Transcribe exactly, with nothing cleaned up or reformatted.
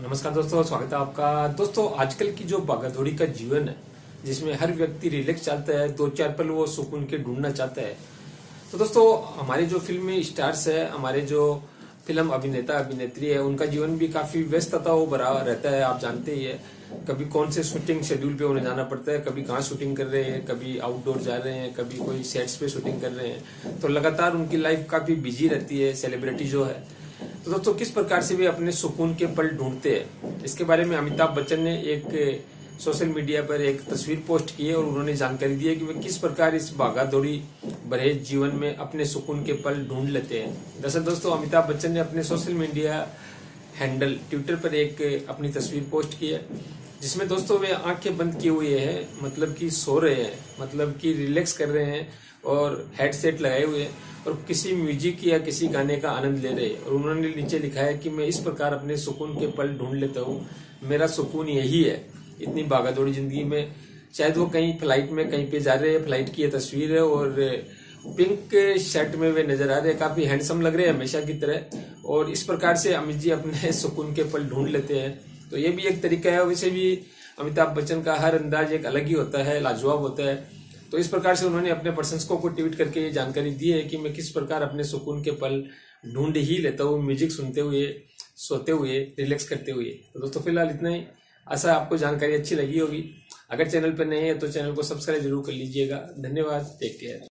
नमस्कार दोस्तों, स्वागत है आपका। दोस्तों, आजकल की जो भागादौड़ी का जीवन है जिसमें हर व्यक्ति रिलैक्स चाहता है, दो चार पल वो सुकून के ढूंढना चाहता है। तो दोस्तों, हमारे जो फिल्मी स्टार्स है, हमारे जो फिल्म अभिनेता अभिनेत्री है, उनका जीवन भी काफी व्यस्तता वो भरा रहता है। आप जानते ही है, कभी कौन से शूटिंग शेड्यूल पे उन्हें जाना पड़ता है, कभी कहाँ शूटिंग कर रहे हैं, कभी आउटडोर जा रहे हैं, कभी कोई सेट्स पे शूटिंग कर रहे हैं। तो लगातार उनकी लाइफ काफी बिजी रहती है, सेलिब्रिटी जो है। तो दोस्तों, किस प्रकार से वे अपने सुकून के पल ढूंढते हैं, इसके बारे में अमिताभ बच्चन ने एक सोशल मीडिया पर एक तस्वीर पोस्ट की है और उन्होंने जानकारी दी है कि वे किस प्रकार इस भागादौड़ी भरे जीवन में अपने सुकून के पल ढूंढ लेते हैं। दरअसल दोस्तों, अमिताभ बच्चन ने अपने सोशल मीडिया हैंडल ट्विटर पर एक अपनी तस्वीर पोस्ट की है, जिसमें दोस्तों वे आंखें बंद किए हुए हैं, मतलब कि सो रहे हैं, मतलब कि रिलैक्स कर रहे हैं और हेडसेट लगाए हुए हैं और किसी म्यूजिक या किसी गाने का आनंद ले रहे हैं। और उन्होंने नीचे लिखा है कि मैं इस प्रकार अपने सुकून के पल ढूंढ लेता हूँ, मेरा सुकून यही है। इतनी भागादौड़ी जिंदगी में शायद वो कहीं फ्लाइट में कहीं पे जा रहे हैं, फ्लाइट की ये तस्वीर है और पिंक शर्ट में वे नजर आ रहे हैं, काफी हैंडसम लग रहे हैं हमेशा की तरह। और इस प्रकार से अमित जी अपने सुकून के पल ढूंढ लेते हैं। तो ये भी एक तरीका है। वैसे भी अमिताभ बच्चन का हर अंदाज एक अलग ही होता है, लाजवाब होता है। तो इस प्रकार से उन्होंने अपने प्रशंसकों को ट्वीट करके ये जानकारी दी है कि मैं किस प्रकार अपने सुकून के पल ढूंढ ही लेता हूँ, म्यूजिक सुनते हुए, सोते हुए, रिलैक्स करते हुए। तो दोस्तों, फिलहाल इतना ही। आशा आपको जानकारी अच्छी लगी होगी। अगर चैनल पर नए हैं तो चैनल को सब्सक्राइब जरूर कर लीजिएगा। धन्यवाद, टेक केयर।